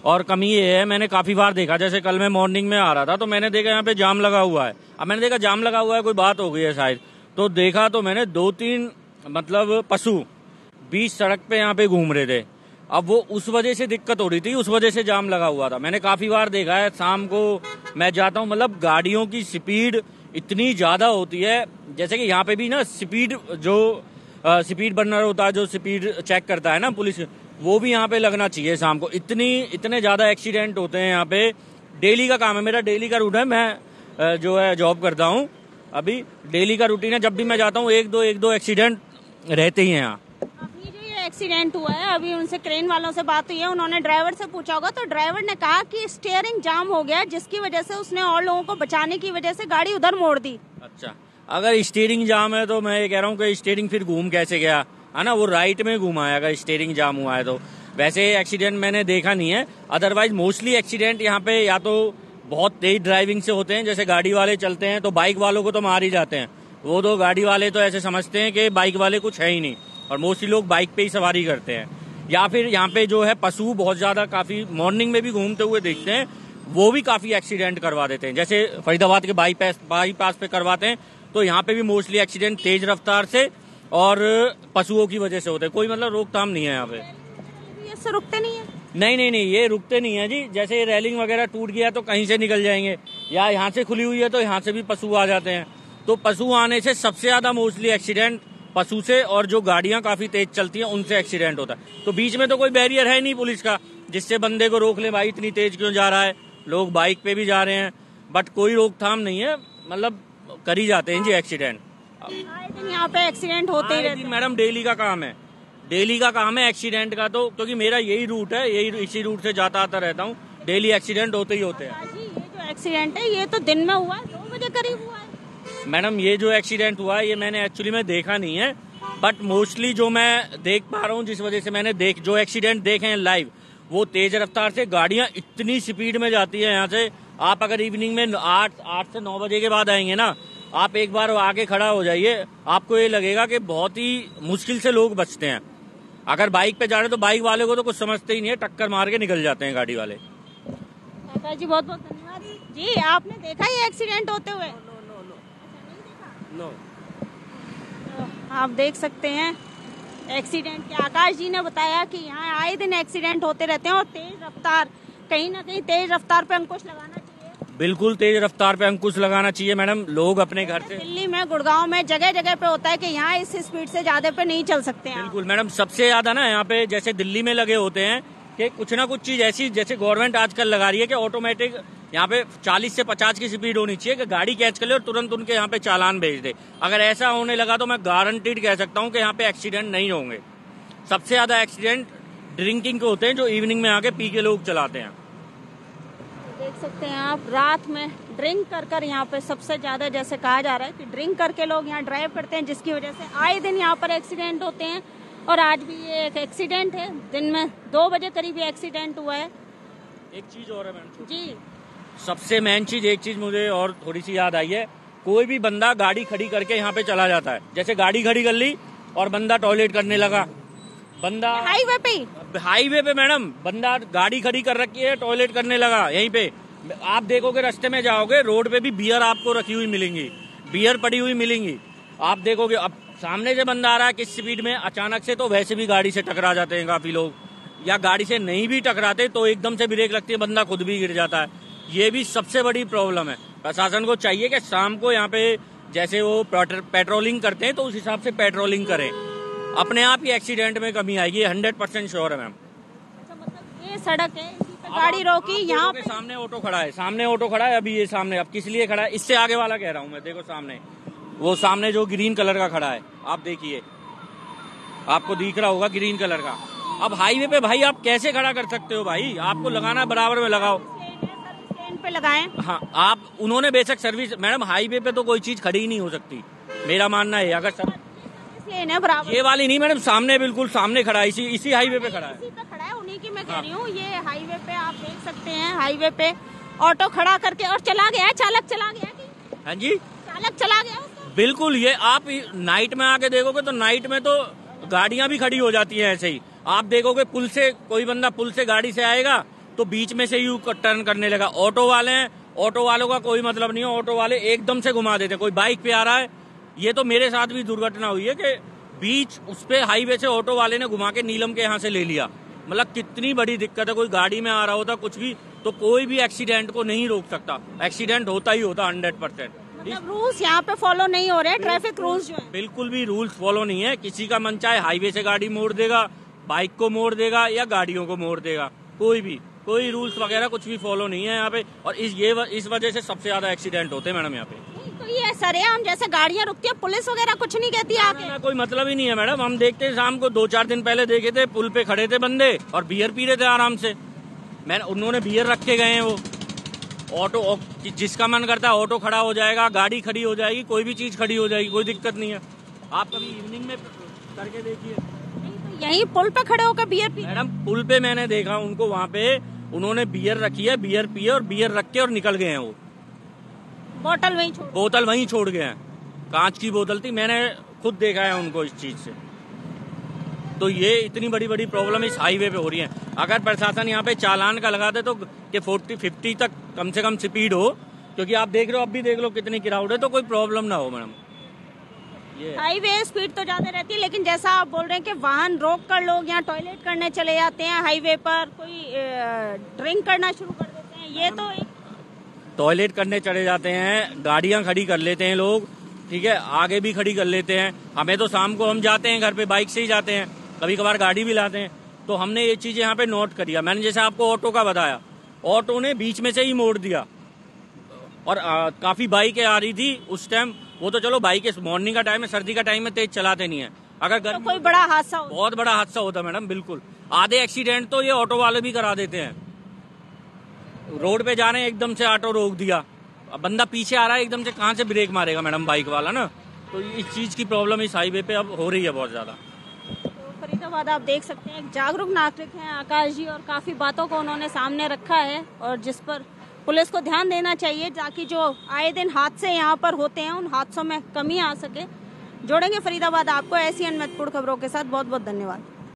और कमी ये है, मैंने काफी बार देखा, जैसे कल मैं मॉर्निंग में आ रहा था तो मैंने देखा यहाँ पे जाम लगा हुआ है। अब मैंने देखा जाम लगा हुआ है, कोई बात हो गई है शायद, तो देखा तो मैंने 2-3 मतलब पशु बीच सड़क पे यहाँ पे घूम रहे थे। अब वो उस वजह से दिक्कत हो रही थी, उस वजह से जाम लगा हुआ था। मैंने काफी बार देखा है, शाम को मैं जाता हूँ, मतलब गाड़ियों की स्पीड इतनी ज्यादा होती है। जैसे कि यहाँ पे भी ना स्पीड जो स्पीड बर्नर होता है, जो स्पीड चेक करता है ना पुलिस, वो भी यहाँ पे लगना चाहिए शाम को। इतने ज्यादा एक्सीडेंट होते हैं यहाँ पे। डेली का काम है, मेरा डेली का रूट है, मैं जो है जॉब करता हूँ अभी। डेली का रूटीन है, जब भी मैं जाता हूँ एक दो एक्सीडेंट रहते ही हैं यहाँ। अभी जो ये एक्सीडेंट हुआ है, अभी उनसे क्रेन वालों से बात हुई है, उन्होंने ड्राइवर से पूछा होगा, तो ड्राइवर ने कहा कि स्टीयरिंग जाम हो गया, जिसकी वजह से उसने और लोगों को बचाने की वजह से गाड़ी उधर मोड़ दी। अच्छा, अगर स्टीयरिंग जाम है तो मैं ये कह रहा हूँ कि स्टीयरिंग फिर घूम कैसे गया, है ना? वो राइट में घुमा है अगर स्टीयरिंग जाम हुआ है तो। वैसे एक्सीडेंट मैंने देखा नहीं है, अदरवाइज मोस्टली एक्सीडेंट यहाँ पे या तो बहुत तेज ड्राइविंग से होते हैं, जैसे गाड़ी वाले चलते हैं तो बाइक वालों को तो मार ही जाते हैं। वो तो गाड़ी वाले तो ऐसे समझते हैं कि बाइक वाले कुछ है ही नहीं, और मोस्टली लोग बाइक पे ही सवारी करते हैं। या फिर यहाँ पे जो है पशु बहुत ज्यादा काफी मॉर्निंग में भी घूमते हुए देखते हैं, वो भी काफी एक्सीडेंट करवा देते हैं। जैसे फरीदाबाद के बाईपास पे करवाते हैं, तो यहाँ पे भी मोस्टली एक्सीडेंट तेज रफ्तार से और पशुओं की वजह से होते हैं। कोई मतलब रोकथाम नहीं है यहाँ पे। ये रुकते नहीं है? नहीं, ये रुकते नहीं है जी। जैसे रेलिंग वगैरह टूट गया तो कहीं से निकल जाएंगे, या यहाँ से खुली हुई है तो यहाँ से भी पशु आ जाते हैं। तो पशु आने से सबसे ज्यादा मोस्टली एक्सीडेंट पशु से, और जो गाड़ियां काफी तेज चलती हैं उनसे एक्सीडेंट होता है। तो बीच में तो कोई बैरियर है नहीं पुलिस का जिससे बंदे को रोक ले, भाई इतनी तेज क्यों जा रहा है। लोग बाइक पे भी जा रहे हैं, बट कोई रोकथाम नहीं है, मतलब कर ही जाते हैं जी एक्सीडेंट। आए दिन यहाँ पे एक्सीडेंट होते ही रहते हैं मैडम। डेली का काम है एक्सीडेंट का, तो क्योंकि मेरा यही रूट है, इसी रूट से जाता आता रहता हूँ। डेली एक्सीडेंट होते ही होते हैं। ये जो एक्सीडेंट है ये तो दिन में हुआ, 2 बजे करीब हुआ है। मैडम ये जो एक्सीडेंट हुआ है ये मैंने एक्चुअली में देखा नहीं है, बट मोस्टली जो मैं देख पा रहा हूँ, जिस वजह से मैंने जो एक्सीडेंट देखे हैं लाइव, वो तेज रफ्तार से गाड़ियां इतनी स्पीड में जाती है यहाँ से। आप अगर इवनिंग में 8 से 9 बजे के बाद आएंगे ना, आप एक बार आगे खड़ा हो जाइए, आपको ये लगेगा कि बहुत ही मुश्किल से लोग बचते हैं। अगर बाइक पे जा रहे तो बाइक वाले को तो कुछ समझते ही नहीं है, टक्कर मार के निकल जाते हैं गाड़ी वाले। काका जी बहुत बहुत धन्यवाद जी। आपने देखा ये एक्सीडेंट होते हुए? नो। आप देख सकते हैं एक्सीडेंट के। आकाश जी ने बताया कि यहाँ आए दिन एक्सीडेंट होते रहते हैं, और तेज रफ्तार, कहीं ना कहीं तेज रफ्तार पे अंकुश लगाना चाहिए। बिल्कुल तेज रफ्तार पे अंकुश लगाना चाहिए मैडम। लोग अपने घर से, दिल्ली में, गुड़गांव में जगह जगह पे होता है कि यहाँ इस स्पीड से ज्यादा पे नहीं चल सकते हैं। बिल्कुल मैडम, सबसे ज्यादा ना यहाँ पे जैसे दिल्ली में लगे होते हैं कि कुछ ना कुछ चीज ऐसी, जैसे गवर्नमेंट आजकल लगा रही है कि ऑटोमेटिक यहाँ पे 40 से 50 की स्पीड होनी चाहिए कि गाड़ी कैच कर ले और तुरंत उनके यहाँ पे चालान भेज दे। अगर ऐसा होने लगा तो मैं गारंटीड कह सकता हूँ कि यहाँ पे एक्सीडेंट नहीं होंगे। सबसे ज्यादा एक्सीडेंट ड्रिंकिंग के होते हैं, जो इवनिंग में आके पी के लोग चलाते हैं। देख सकते हैं आप, रात में ड्रिंक कर यहाँ पे सबसे ज्यादा, जैसे कहा जा रहा है कि ड्रिंक करके लोग यहाँ ड्राइव करते हैं, जिसकी वजह से आए दिन यहाँ पर एक्सीडेंट होते हैं। और आज भी ये एक एक्सीडेंट है, दिन में 2 बजे करीब ये एक्सीडेंट हुआ है। एक चीज और है मैडम जी, सबसे मेन चीज, एक चीज मुझे और थोड़ी सी याद आई है। कोई भी बंदा गाड़ी खड़ी करके यहाँ पे चला जाता है, जैसे गाड़ी खड़ी कर ली और बंदा टॉयलेट करने लगा, बंदा हाईवे पे मैडम, बंदा गाड़ी खड़ी कर रखी है, टॉयलेट करने लगा यहीं पे। आप देखोगे रास्ते में जाओगे, रोड पे भी बियर आपको रखी हुई मिलेंगी, बियर पड़ी हुई मिलेंगी। आप देखोगे, अब सामने से बंदा आ रहा है किस स्पीड में, अचानक से तो वैसे भी गाड़ी से टकरा जाते हैं काफी लोग, या गाड़ी से नहीं भी टकराते तो एकदम से ब्रेक लगती है, बंदा खुद भी गिर जाता है। ये भी सबसे बड़ी प्रॉब्लम है। प्रशासन को चाहिए कि शाम को यहाँ पे जैसे वो पेट्रोलिंग करते हैं तो उस हिसाब से पेट्रोलिंग करें, अपने आप ही एक्सीडेंट में कमी आएगी, 100% श्योर है मैम। अच्छा, मतलब ये सड़क है, गाड़ी रोकी, यहाँ पे सामने ऑटो खड़ा है, अभी ये सामने, अब किस लिए खड़ा है, इससे आगे वाला कह रहा हूँ मैं, देखो सामने, वो सामने जो ग्रीन कलर का खड़ा है, आप देखिए, आपको दिख रहा होगा ग्रीन कलर का। अब हाईवे पे भाई आप कैसे खड़ा कर सकते हो भाई, आपको लगाना बराबर में लगाओ, लेन पे लगाएं। हाँ, आप उन्होंने बेशक सर्विस, मैडम हाईवे पे तो कोई चीज खड़ी ही नहीं हो सकती, मेरा मानना है। अगर लेन है बराबर, ये वाली नहीं मैडम, सामने बिल्कुल सामने खड़ा है, इसी हाईवे पे खड़ा है, इसी पे खड़ा है, उन्हीं की मैं कह रही हूँ। ये हाईवे पे आप देख सकते हैं, हाईवे पे ऑटो खड़ा करके और चला गया, चालक चला गया कि? हाँ जी, चालक चला गया उसका? बिल्कुल। ये आप नाइट में आके देखोगे तो नाइट में तो गाड़ियां भी खड़ी हो जाती हैं ऐसे ही। आप देखोगे पुल से, कोई बंदा पुल से गाड़ी से आएगा, तो बीच में से ही टर्न करने लगा। ऑटो वाले हैं, ऑटो वालों का कोई मतलब नहीं है, ऑटो वाले एकदम से घुमा देते। कोई बाइक पे आ रहा है, ये तो मेरे साथ भी दुर्घटना हुई है कि बीच उस पे हाईवे से ऑटो वाले ने घुमा के नीलम के यहाँ से ले लिया। मतलब कितनी बड़ी दिक्कत है। कोई गाड़ी में आ रहा होता कुछ भी तो कोई भी एक्सीडेंट को नहीं रोक सकता, एक्सीडेंट होता ही होता 100%। मतलब रूल्स यहाँ पे फॉलो नहीं हो रहे, ट्रैफिक रूल्स जो है बिल्कुल भी रूल्स फॉलो नहीं है। किसी का मन चाहे हाईवे से गाड़ी मोड़ देगा, बाइक को मोड़ देगा या गाड़ियों को मोड़ देगा, कोई रूल्स वगैरह कुछ भी फॉलो नहीं है यहाँ पे। और इस वजह से सबसे ज्यादा एक्सीडेंट होते हैं मैडम यहाँ पे। तो ये सरेआम जैसे गाड़ियाँ रुकती है, पुलिस वगैरह कुछ नहीं कहती आगे? कोई मतलब ही नहीं है मैडम। हम देखते हैं शाम को 2-4 दिन पहले देखे थे, पुल पे खड़े थे बंदे और बियर पी रहे थे आराम से। उन्होंने बियर रखे गए हैं, वो ऑटो जिसका मन करता है ऑटो खड़ा हो जाएगा, गाड़ी खड़ी हो जाएगी, कोई भी चीज खड़ी हो जाएगी, कोई दिक्कत नहीं है। आप कभी इवनिंग में करके देखिए। यही पुल पे खड़े होकर बियर पी? मैडम पुल पे मैंने देखा उनको, वहाँ पे उन्होंने बियर रखी है, बियर पिए और बियर रख के और निकल गए हैं। वो बोतल वहीं छोड़ गए हैं। कांच की बोतल थी, मैंने खुद देखा है उनको इस चीज से। तो ये इतनी बड़ी बड़ी प्रॉब्लम इस हाईवे पे हो रही है। अगर प्रशासन यहाँ पे चालान का लगा दे तो कि 40-50 तक कम से कम स्पीड हो, क्योंकि आप देख रहे हो, अब भी देख लो कितनी क्राउड है, तो कोई प्रॉब्लम ना हो मैडम। हाईवे स्पीड तो ज्यादा रहती है, लेकिन जैसा आप बोल रहे हैं कि वाहन रोक कर लोग यहाँ टॉयलेट करने चले जाते हैं हाईवे पर, कोई ड्रिंक करना शुरू कर देते हैं, ये तो टॉयलेट करने चले जाते हैं, गाड़ियां खड़ी कर लेते हैं लोग, ठीक है, आगे भी खड़ी कर लेते हैं। हमें तो शाम को हम जाते हैं घर पे, बाइक से ही जाते हैं, कभी कभार गाड़ी भी लाते हैं, तो हमने ये चीजें यहाँ पे नोट करी है। मैंने जैसे आपको ऑटो का बताया, ऑटो ने बीच में से ही मोड़ दिया और काफी बाइकें आ रही थी उस टाइम। वो तो चलो बाइक मॉर्निंग का टाइम है, सर्दी का टाइम में तेज चलाते नहीं है। अगर तो कोई बड़ा हादसा होता, बहुत बड़ा हादसा होता मैडम, बिल्कुल। आधे एक्सीडेंट तो ये ऑटो वाले भी करा देते हैं। रोड पे जा रहे हैं, एकदम से ऑटो रोक दिया, अब बंदा पीछे आ रहा है, एकदम से कहाँ से ब्रेक मारेगा मैडम बाइक वाला ना। तो इस चीज की प्रॉब्लम इस हाईवे पे अब हो रही है बहुत ज्यादा। तो फरीदाबाद आप देख सकते हैं, एक जागरूक नागरिक हैं आकाश जी, और काफी बातों को उन्होंने सामने रखा है और जिस पर पुलिस को ध्यान देना चाहिए, ताकि जो आए दिन हादसे यहाँ पर होते हैं उन हादसों में कमी आ सके। जोड़ेंगे फरीदाबाद आपको ऐसी अन्य महत्वपूर्ण खबरों के साथ। बहुत बहुत धन्यवाद।